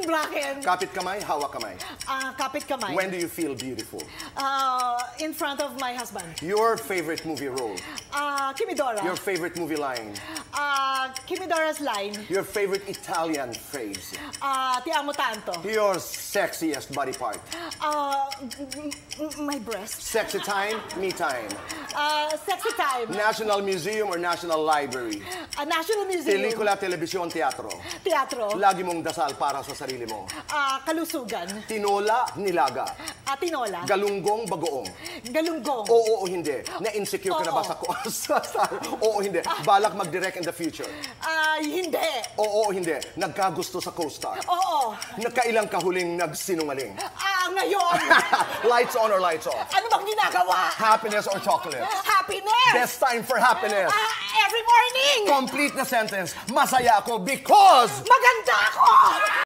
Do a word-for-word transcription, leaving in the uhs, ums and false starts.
bracken. Kapit kamay, hawak kamay. Ah, kapit kamay. When do you feel beautiful? Uh, in front of my husband. Your favorite movie role? Uh, Kimidora. Your favorite movie line? Uh, Kimidora's line. Your favorite Italian phrase? Uh, Ti amo tanto. Your sexiest body part? Uh, my breast. Sexy time, me time. Uh, sexy time. National Museum or National Library? Uh, National Museum. Pelikula, telebisyon, teatro? Teatro. Lagi mong dasal para sa sarili mo? Uh, kalusugan. Tinola, nilaga? Uh, tinola. Galunggong, bagoong? Galunggong. Oo o hindi? Na-insecure ka na ba sa, sa, sa Oo o hindi? Balak mag-direct in the future? Ah, uh, hindi. Oo o hindi? Nagkagusto sa co-star? Oo. Nagkailang kahuling nagsinungaling? Ah, ngayon. Lights on or lights off? Ano bang ginagawa? Happiness or chocolate? Happiness. Best time for happiness? Ah, every morning. Complete the sentence. Masaya ako because... Maganda ako!